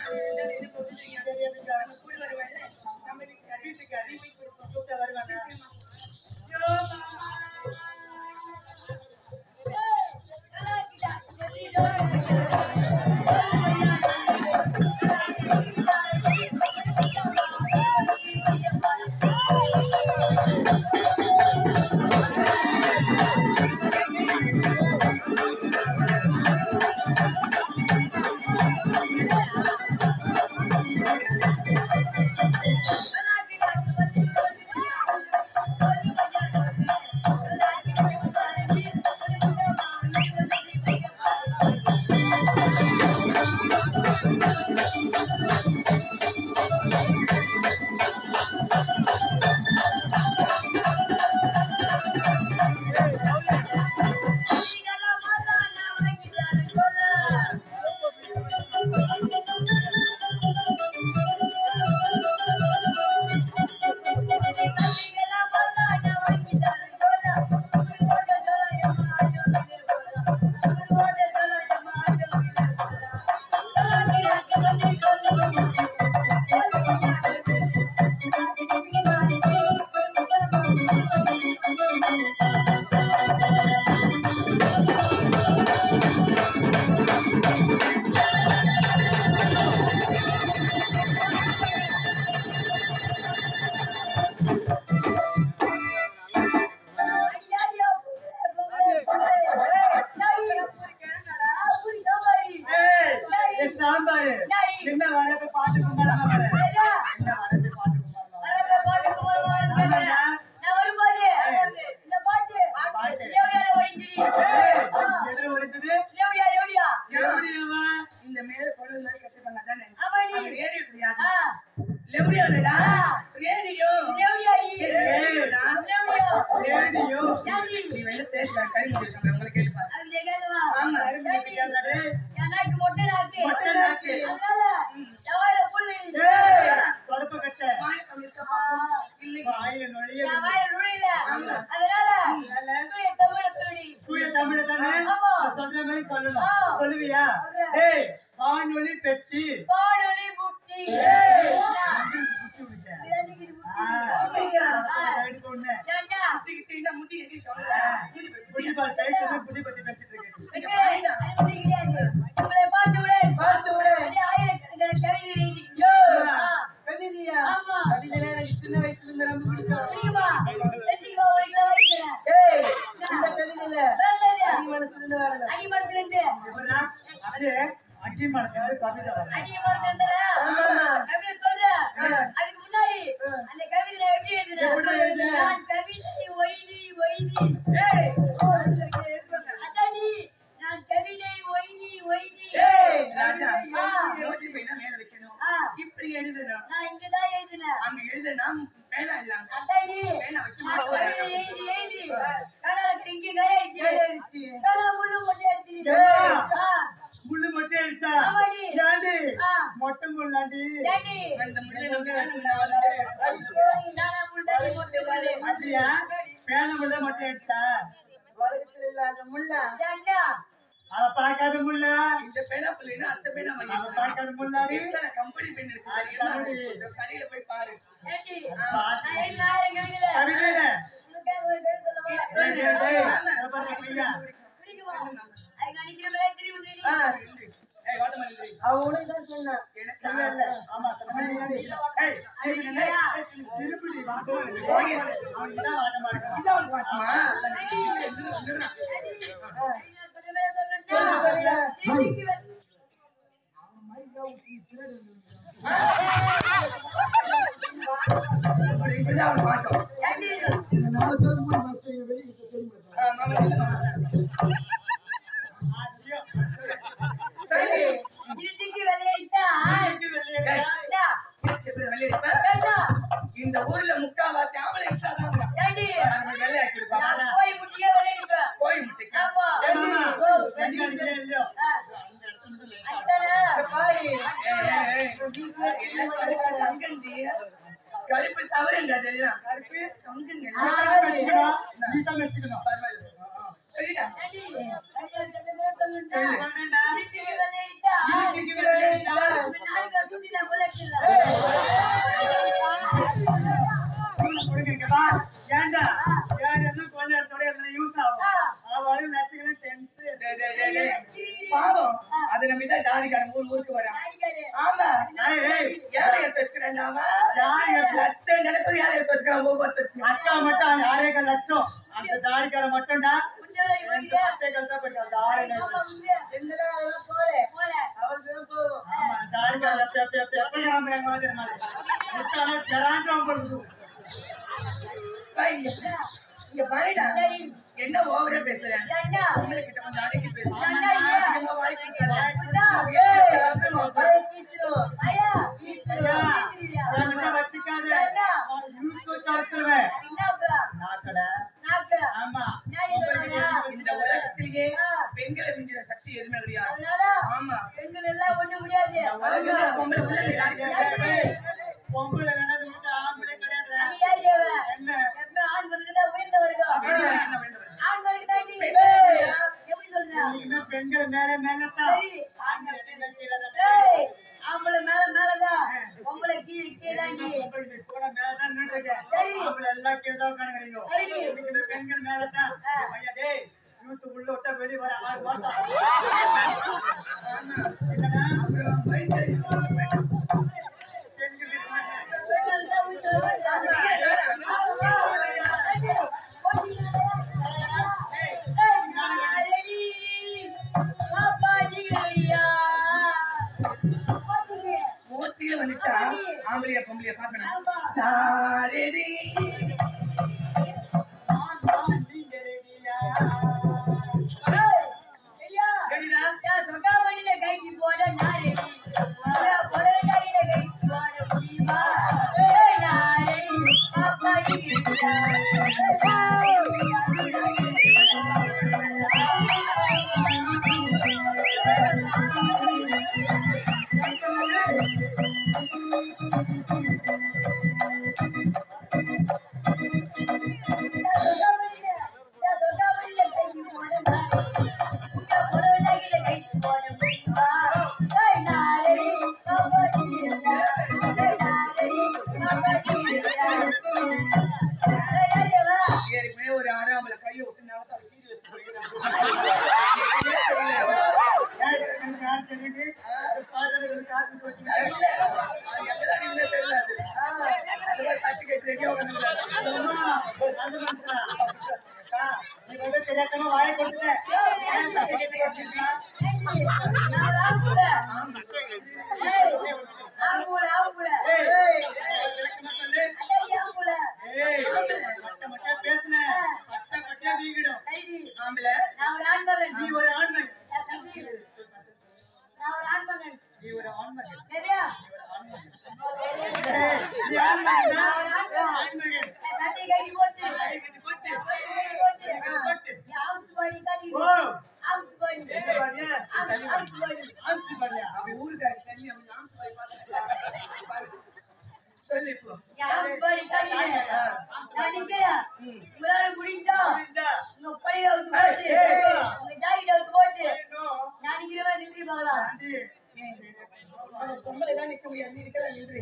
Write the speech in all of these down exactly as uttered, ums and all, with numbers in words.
கூட வருவாங்க நம்ம வீட்டுக்கு வீட்டுக்கு கூப்பிட்டு வருவாங்க சொல்லுவியா வானொலி பெட்டி வானொலி புத்தி சின்ன வயசுல அடி மனசுல கவிதை அடி மனசுல கவிதை சொல்ற அதுக்கு முன்னாடி அந்த கவிதை எப்படி எழுதுற நான் கவிதை ஒய்தி ஒய்தி ஏய் அடடி நான் கவிதை ஒய்தி ஒய்தி ஏய் ராஜா யோசி பேனா மேல வைக்கணும் இப்படி எழுதணும் நான் இங்க தான் எழுதுனேன் அங்க எழுதுனா பேனா இல்ல அடடி பேனா வச்சு மாட்டேன் எழுதி எழுதி கலர கிங்கி கரைச்சி கரைச்சி கலர முள்ளு மொட்டை அடிச்சி முள்ளு மொட்டை அடிச்சா ஏண்டி மொட்டை முள்ளாண்டி ஏண்டி அந்த முள்ளை நம்பி நான் நானா முள்ளை மொட்டை முள்ளை அடியா பேன முள்ளை மொட்டை அடிச்சா வலகத்துல இல்ல அந்த முள்ளா ஏண்டா அத பாக்காத முள்ளா இந்த பேனா புள்ளைனா அந்த பேனா வாங்கி அத பாக்காத முள்ளாடி இந்த கம்பெனி பென் இருக்கு இந்த கடையில போய் பாரு ஏண்டி நான் எல்லாரும் கவிதை கவிதைல உங்களுக்கு ஒரு பேர் சொல்லவா சரி சரி பாரு பையா பிடிக்குமா ஐ நினைக்கிறே திரும்பி திரும்பி ஏய் வாட மல்லி அவ உனக்கு தான் சொன்னா எனக்கு இல்ல இல்ல ஆமா சொன்னேன் ஏய் திருப்பி வாட மல்லி அவன் தான் வாட மாட்டா இதான் வாடமா சொல்ல சொல்ல அவன் மைக்கா ஊத்தி திருடு அப்படி இதான் வாடோ ஏண்டி இந்த நாலு பேர் மூணு மாசம் வெளிய தெரியுமா மாமா இல்ல சரி இதுக்கு வெளியிட்டா இதுக்கு வெளியிட்டா இதுக்கு வெளியிட்டா இந்த ஊர்ல முக்காவாசி ஆம்பளை இருக்காங்க ஏண்டி நம்ம வெள்ளை ஆக்கிடுப்பா நான் போய் முட்டியே வெளியிட்டா போய் முட்டிக்க ஆமா ஏண்டி கண்ணி அடிக்கல இல்லையோ அடடா பாரு தங்கண்டி கருப்பு சவரங்க எல்லாம் கருப்பு தங்கங்க எல்லாம் நீ தான் வெச்சுக்கணும் பரவாயில்லை சரிடா ஏண்டி சொல்லு சொல்லு இதுக்கு வெளியிட்டா இதுக்கு வெளியிட்டா ஊருக்கு வரேன். ஆமா ஏழை எடுத்து வச்சுக்கிறேன். லட்சம் கிடைப்பது ஏழை எடுத்து வச்சுக்கிறேன். ஒவ்வொருத்தருக்கு அக்கா மட்டும் ஆறேக லட்சம் அந்த தாடிக்கார மட்டும்டா என்ன ஓவரா பேசுறேன்? உங்ககிட்ட கொஞ்சம் அடக்கி பேசுறேன். இந்த உலகத்திலேயே பெண்களை மிஞ்சின சக்தி எதுவுமே கிடையாது. ஆமா பொம்பளை பொங்கல் ஆம்பளை கிடையாது. பெண்கள் மேல மேலத்தான் ஆம்பளை மேல மேலதான் பொம்பளை கீழே கீழே கூட மேலதான் நின்றுருக்கேன். எல்லாம் கீழதான் கிடைக்கும். பெண்கள் மேலத்தான் யூத்து உள்ள விட்டா வெளியே வர ஆறு மாசம் ஆம்பளியா பொம்பளையா பாக்கணும். ஒரு ஆறாமல கையை விட்டு நிலத்தால கீழே தெரியாதமா வாயை கொடுத்துட்டேன். நீ ஒரு ஆண்மகன். நீ ஒரு ஆண்மகன். முடிஞ்சா உங்க பழைய உங்க ஜாக்கெட் போட்டு நான் நிக்கிறவன் நின்று போகலாம். பொம்பளை தான் நிக்க முடியாது. நீ இருக்கா நின்று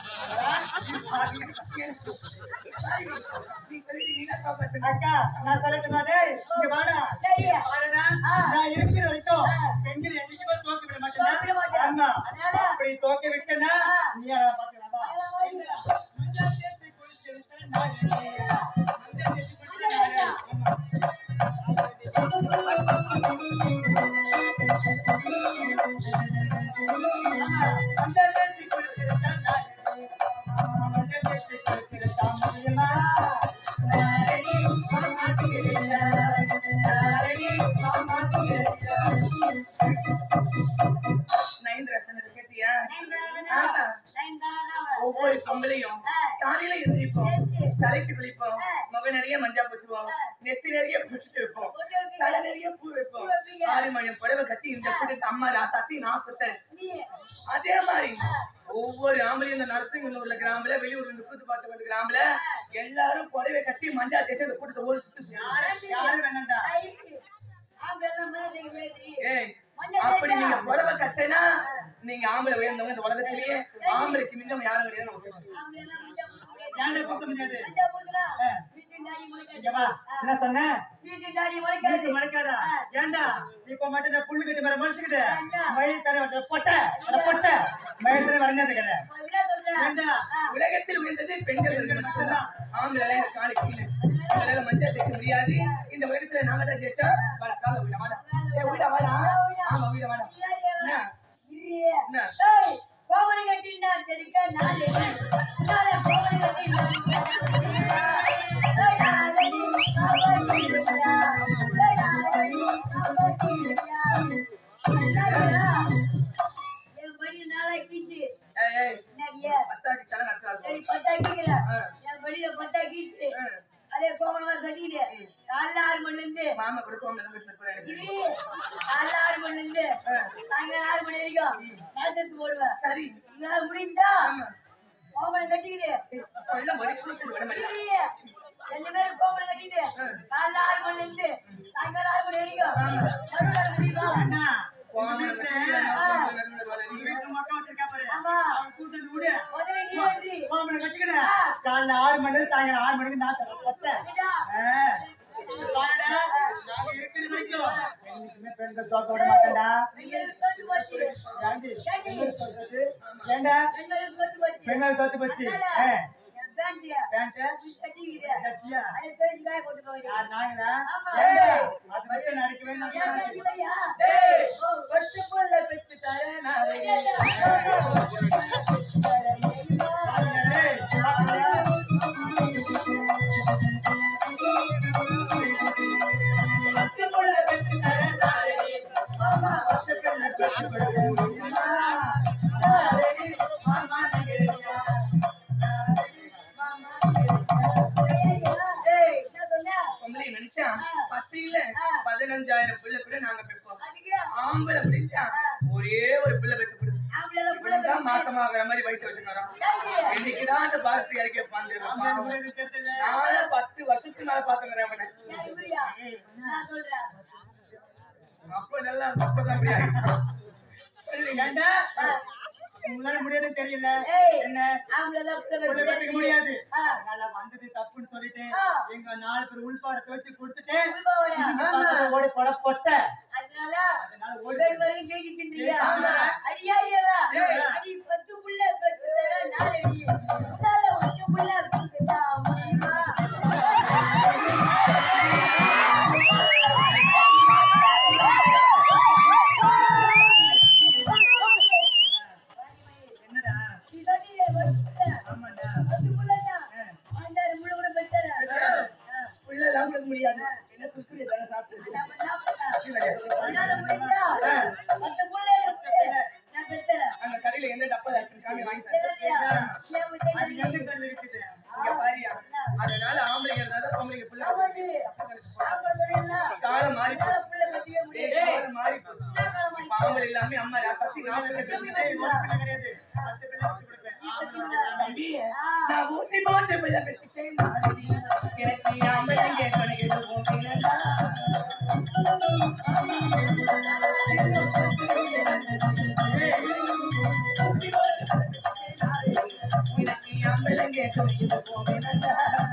நீ சொல்லி நீனா காப்பாத்து. அக்கா நான் சொல்லட்டுமா? டேய் இங்க வாடா. நான் இருக்கிற வரைக்கும் பெண்கள் என்னைக்குமே தோக்க விட மாட்டேன். ஆமா அப்படி தோக்க விட்டேன்னா நீ பாத்துக்கலாம். மஞ்சள் தேய்ச்சி குளிச்சு நான் மஞ்சள் தேய்ச்சி ஒவ்வொரு பொம்பளையும் காலையில எந்திரிப்போம், தலைக்கு குளிப்போம், முக நிறைய மஞ்சா பூசுவோம், நெத்தி நிறைய பூசிட்டு இருப்போம், தலை நிறைய பூ வைப்போம், ஆறு மணி புடவை கட்டி இந்த கூட்டத்து அம்மா ராசாத்தி நான் சுத்தேன். அதே மாதிரி ஒவ்வொரு ஆம்பளையும் இந்த நரசிங்க உள்ள கிராமல வெளியூர்ல இருந்து கூத்து பார்த்து வந்து கிராமல எல்லாரும் புடவை கட்டி மஞ்சா தேய்ச்சி அந்த கூட்டத்தை ஒரு சுத்து யாரு வேணாண்டா. ஏய் அப்படி நீங்க புடவை கட்டினா நீங்க ஆம்பளை உயர்ந்தவங்க இந்த உலகத்திலேயே ஆம்பளைக்கு மிஞ்சம் யாரும் கிடையாது. யாரை பார்க்க முடியாது. இங்க வா. என்ன சொன்ன? வீட்டு தாடி முளைக்காது. வீட்டு முளைக்காதா? ஏண்டா இப்ப மட்டும் நான் புல்லு கட்டி மேல முளைச்சுக்கிட்டு மயில் தர பொட்டை அந்த பொட்டை மயில் தர வரைஞ்சாந்துக்கிற என்ன சொல்ற? ஏண்டா உலகத்தில் உயர்ந்தது பெண்கள் மட்டும்தான். ஆண்கள் எல்லாம் காலி கீழே அவங்களால மஞ்சள் தைக்க முடியாது. இந்த உலகத்துல நாங்க தான் ஜெயிச்சா வாடா கால வீட வாடா ஏ வீட வாடா ஆமா வீட வாடா என்ன என்ன ஏய் கோவரி கட்டினா தெடிக்க நான் நானே கோவரி கட்டினா ஏய் நானே கோவரி கட்டினா ஏய் நானே கோவரி கட்டினா என் படி நாளை கீச்சு ஏய் ஏய் என்னடியா பத்தாக்கி சலங்க அக்கால் சரி பத்தா கீக்கல என் படியில பத்தா கீச்சு அதே கோவமா கட்டிடு காலைல ஆறு மணில இருந்து மாமா கொடுக்கோம் நினைச்சிட்டு போறேன் இது காலைல ஆறு மணில இருந்து சாயங்காலம் ஆறு மணி வரைக்கும் நேரத்துக்கு போடுவேன் சரி உங்களால முடிஞ்சா கோவனை கட்டிக்கிடு சொல்ல மறுப்பு சொல்ல முடியல ரெண்டு பேரும் கோவனை கட்டிட்டு காலைல ஆறு மணில இருந்து சாயங்காலம் ஆறு மணி வரைக்கும் நடுவுல முடியுமா அண்ணா கோமல மக்கள் வச்சிருக்கா பாரு ஆமா அவன் கூட்டிட்டு விடு முதல்ல நீ வந்து கோமனை கட்டிக்கிட்டு காலைல ஆறு மணி நேரம் சாயங்காலம் ஆறு மணிக்கு நான் தர பொட்டை பாருடா நாங்க இருக்கிற வரைக்கும் என்னைக்குமே பெண்கள் தோக்க விட மாட்டேன்டா பெண்களுக்கு தோத்து போச்சு ஏண்டி பெண்கள் சொல்றது ஏண்டா பெண்களுக்கு தோத்து போச்சு பெண்கள் தோத்து போச்சு என் பேண்டியா பேண்ட் கட்டிக்கிடு கட்டியா அதை தோச்சு காய போட்டு போய் யார் நாங்களா ஆமா அது மட்டும் நடக்கவே ஏன் நடக்காது கட்டிலையா ஏய் பச்சை புள்ள பெத்து தரேன் நான் பச்சை புள்ள பெத்து தரேன் தாரே மாமா பச்சை புள்ள பெத்து தரேன் தாரே மாமா நிகழ்ச்சியா ஏய் பொம்பளை நினைச்சா பத்து இல்ல பதினஞ்சாயிரம் பிள்ளை கூட நாங்க பெப்போம். ஆம்பளை முடிஞ்சா ஒரே ஒரு பிள்ளை பெத்து கொடுக்கும். இப்படிதான் மாசமாகற மாதிரி வயிற்று வச்சுக்கிறோம். இன்னைக்குதான் அந்த பாரதி இறக்கி உட்கார்ந்து நானே பத்து வருஷத்துக்கு மேல பாத்துக்கிறேன் அவனை. அப்ப நல்லா அப்பதான் அப்படி ஆயிடுச்சு. ஏண்டா உங்களால முடியாதுன்னு தெரியல ஏய். என்ன உள்ள பெத்துக்க முடியாது அதனால வந்தது தப்புன்னு சொல்லிட்டு எங்க நாலு பேர் உள்பாடத்தை வச்சு கொடுத்துட்டு ஓடி போட பொட்ட அதனால அதனால ஓடி ஒரு பேர் வரைக்கும் கேக்கு தின்றியா? ஆமா. அடியாடியாடா. ஏய். அடி பத்து புள்ள பெத்து தர நாலு அடி. உன்னால ஒண்ணு புள்ள பெத்துட்டா முடியுமா? என்னடா நீ சொன்னியே ஒரு புள்ள. ஆமாண்டா பத்து புள்ளன்னா, ஆண்டாரு முள்ள கூட பெத்தர. புள்ள எல்லாம் கொடுக்க முடியாது. என்ன குக்குரி தானே சாப்பிட்டு நம்ம சாப்பிட்டா. உன்னால முடிஞ்சா பத்து புள்ள நான் பெத்தர. அந்த கடையில எந்த டப்பா இருக்கு காமி வாங்கி தரேன். சரியா? ஏன் அது முட்டை எந்த கல்லு இருக்குது இங்க பாரியா. அதனால ஆம்பளைங்க இருந்தாலும் பொம்பளைங்க புள்ள ஆமாடி. சாப்பிட சொன்னீங்களா? காலம் மாறி உன்னால போச்சு. புள்ள பெத்திக்க ஏய், முடியாது. காலம் மாறி போச்சு. இப்ப ஆம்பளை எல்லாமே அம்மா சக்தி நாலு பிள்ளை பெத்துக்கிட்டு ஏய், ஒரு பிள்ளை கிடையாது பத்து பிள்ளை வச்சு கொடுப்பேன் ஆமா தம்பி, நான் ஊசி போட்டு பிள்ளை பெத்துட்டேன் மாதிரி. எனக்கு ஆம்பளைங்க கணக்கு போகிறதா எனக்கு ஆம்பளைங்க கணக்கு போகிறதா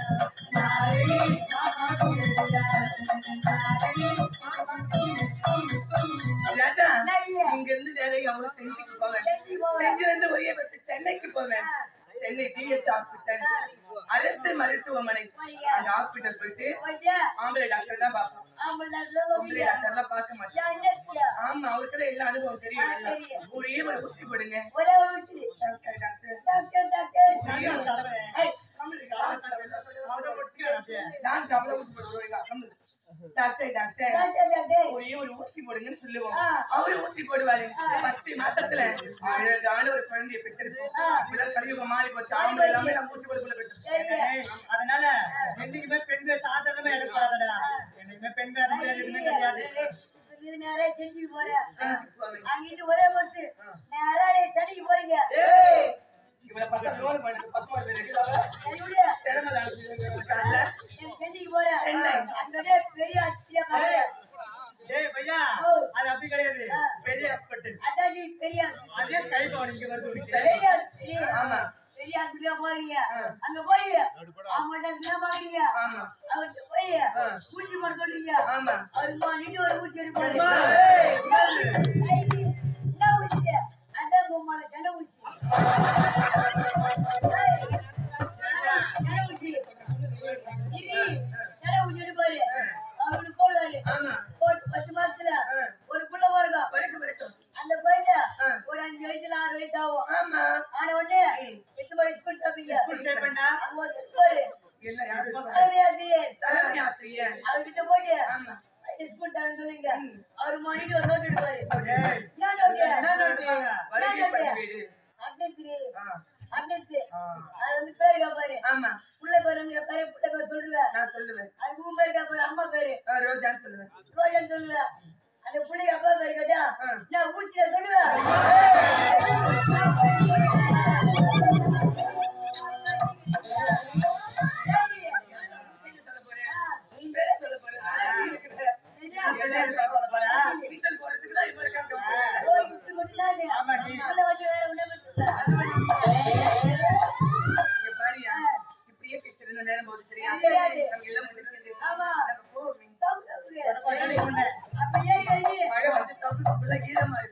ராஜா இங்க இருந்து நிறைய அவங்க செஞ்சுக்கு போவேன் செஞ்சுல இருந்து ஒரே பஸ் சென்னைக்கு போவேன் சென்னை ஜிஹெச் ஹாஸ்பிட்டல் அரசு மருத்துவமனை அந்த ஹாஸ்பிட்டல் போயிட்டு போயிட்டு, ஆம்பளை டாக்டர் தான் பார்ப்போம் ஆம்பளை டாக்டர் பொம்பளை வந்துட்டியா? டாக்டர் எல்லாம் பார்க்க மாட்டேன் யா, என்ன இருக்கியா? ஆமா அவருக்கு எல்லா அனுபவம் தெரியும் ஆ, எல்லாம். தெரியும். ஒரே ஒரு ஊசி போடுங்க ஒரே ஒரு ஊசி. Doctor doctor doctor, doctor. ஒரே ஒரு தடவை. ஏய், கம்முனு இரு, ஆளை தடவை எல்லாம் சொல்லு. அவதான் முடிச்சுக்கிறேன் அப்படியே டாக்டர் அவ்வளவு ஊசி போடுவாங்க கம்முனு. Doctor doctor doctor, doctor. ஒரே ஒரு ஊசி போடுங்கன்னு சொல்லுவோம் ஆ. அவரு ஊசி போடுவாரு பத்து மாசத்துல அழகான ஒரு குழந்தைய பெற்றிருப்போம் இப்பதான் கலியுகம் மாறி போச்சு ஆம்பளை எல்லாமே நம்ம ஊசி போடுக்குள்ள பெற்றிருப்போம் ஏய், அதனால என்னைக்குமே பெண்கள் சாதாரணமா எடுப்பாடா என்னைக்குமே பெண்கள் அது மாதிரி எதுவுமே கிடையாது இது நேரா செஞ்சுக்கு போறேன். செஞ்சுக்கு போவேன். அங்கிட்டு ஒரே பஸ். நேரா டேய் ஸ்டடிக்கு போறீங்க. ஏய் இவளை பார்த்தா ரோல் பண்ணுது பசுமா தெரியுது என்னுடைய சிரமம் அனுப்பிடுறாங்கல்ல சென்னைக்கு போறேன். சென்னை. அங்க டேய் பெரிய ஆஸ்திரியா பாரு. ஏய் பையா அது அப்படி கிடையாது பெரிய ஹாஸ்பிட்டல் அதான் நீ பெரிய ஆஸ்திரி. அதே கைப்பா இங்க வருது பெரிய ஆஸ்திரி. ஆமா பெரிய ஆஸ்பத்திரியா போறீங்க அங்க போய் அவங்க என்ன பாக்குறீங்க ஆமா அவர்கிட்ட போய் ஊசி போட சொல்றீங்க ஆமா அவருக்கு நீட்டு ஒரு ஊசி எடுப்பாரு ஏய், என்ன ஊசி அதான் பொம்மால ஜன ஊசி ஜன ஊசி இது ஜன ஊசி எடுப்பாரு அவருக்கு போடுவாரு ஆமா போட்டு பத்து மாசத்துல ஒரு புள்ள பிறக்கும் வரைக்கும் வரைக்கும் அந்த குழந்தை ஒரு அஞ்சு வயசுல ஆறு வயசு ஆகும் ஆமா ஆன உடனே எட்டு மணி ஸ்கூல் சாப்பிங்க ஸ்கூல் பே பண்ணா அங்க ஒரு இருப்பாரு என்ன யாரு தலைமை ஆசிரியர் தலைமை ஆசிரியர் அவர்கிட்ட போயிட்டு ஆமா ஸ்கூல் தரேன்னு சொல்லுங்க அவரு மானிட்டு ஒரு நோட் எடுப்பாரு ஏய் என்ன நோட்டு என்ன நோட்டு வருகை பதிவேடு அட்னன்ஸ் ஆ அட்னன்ஸ் ஆ அது வந்து பேரு கேப்பாரு ஆமா புள்ள பேரு வந்து பேரு புள்ள பேரு சொல்லுவேன் நான் சொல்லுவேன் அதுக்கு உன் பேரு கேப்பாரு அம்மா பேரு ஆ, ரோஜான்னு சொல்லுவேன் ரோஜன் சொல்லுவேன் அந்த புள்ளைக்கு அப்பா பேரு கேட்டா ஆ. நான் ஊசியில சொல்லுவேன் சொல்ல போறேன் உன் பேரே சொல்ல போறேன் அழகா இருக்கிற. எல்லாரும் சொல்ல போறா இனிஷியல் போடுறதுக்கு தான் இப்ப இருக்காங்க ஆமா நீ இங்க பாரியா இப்படியே பேசுறது நேரம் போது சரியா தெரியாது. நம்ம எல்லாம் முடிச்சு சேர்ந்து ஆமா. நம்ம போவோம் அப்ப ஏறி மழை வந்து சவுத்துக்குள்ள ஈரமா இருக்கு